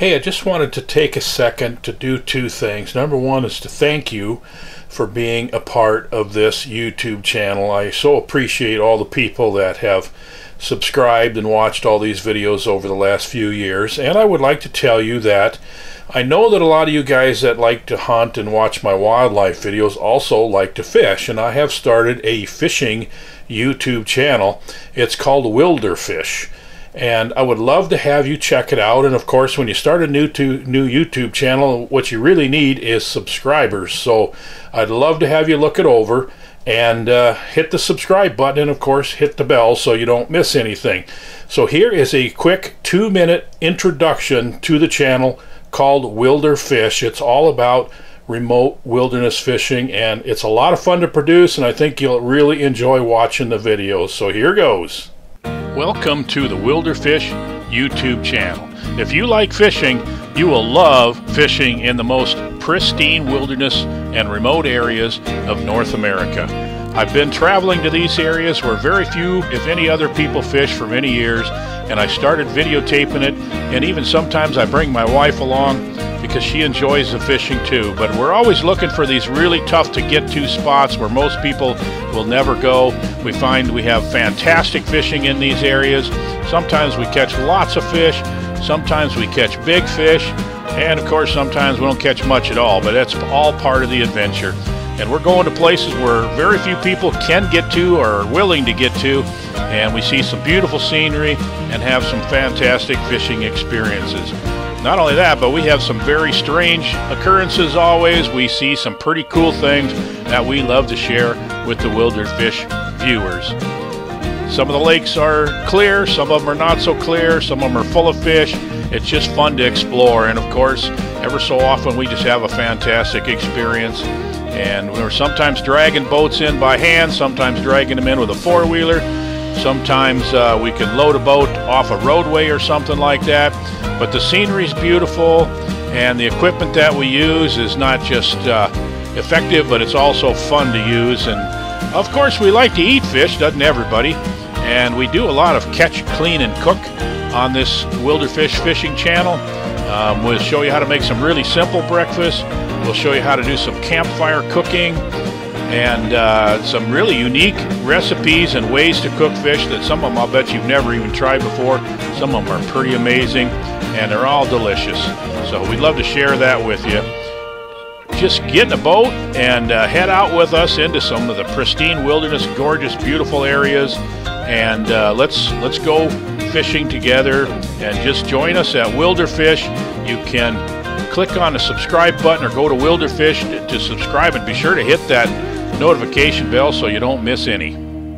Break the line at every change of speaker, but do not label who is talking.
Hey, I just wanted to take a second to do two things. Number one is to thank you for being a part of this YouTube channel. I so appreciate all the people that have subscribed and watched all these videos over the last few years. And I would like to tell you that I know that a lot of you guys that like to hunt and watch my wildlife videos also like to fish. And I have started a fishing YouTube channel. It's called Wilderfish. And I would love to have you check it out. And of course, when you start a new YouTube channel, what you really need is subscribers. So I'd love to have you look it over and hit the subscribe button, and of course hit the bell so you don't miss anything. So here is a quick 2-minute introduction to the channel called Wilderfish. It's all about remote wilderness fishing, and it's a lot of fun to produce, and I think you'll really enjoy watching the videos. So here goes. Welcome to the Wilderfish YouTube channel. If you like fishing, you will love fishing in the most pristine wilderness and remote areas of North America. I've been traveling to these areas where very few, if any, other people fish for many years, and I started videotaping it, and even sometimes I bring my wife along because she enjoys the fishing too. But we're always looking for these really tough to get to spots where most people will never go. We find we have fantastic fishing in these areas. Sometimes we catch lots of fish, sometimes we catch big fish, and of course sometimes we don't catch much at all, but that's all part of the adventure. And we're going to places where very few people can get to or are willing to get to, and we see some beautiful scenery and have some fantastic fishing experiences. Not only that, but we have some very strange occurrences always. We see some pretty cool things that we love to share with the Wilderfish viewers. Some of the lakes are clear, some of them are not so clear, some of them are full of fish. It's just fun to explore, and of course, ever so often we just have a fantastic experience. And we're sometimes dragging boats in by hand, sometimes dragging them in with a four-wheeler. Sometimes we can load a boat off a roadway or something like that. But the scenery is beautiful, and the equipment that we use is not just effective, but it's also fun to use. And of course, we like to eat fish, doesn't everybody? And we do a lot of catch, clean, and cook on this Wilderfish fishing channel. We'll show you how to make some really simple breakfast. We'll show you how to do some campfire cooking and some really unique recipes and ways to cook fish that some of them I'll bet you've never even tried before. Some of them are pretty amazing, and they're all delicious. So we'd love to share that with you. Just get in a boat and head out with us into some of the pristine wilderness, gorgeous, beautiful areas, and let's go fishing together. And just join us at Wilderfish. You can click on the subscribe button or go to Wilderfish to subscribe, and be sure to hit that notification bell so you don't miss any.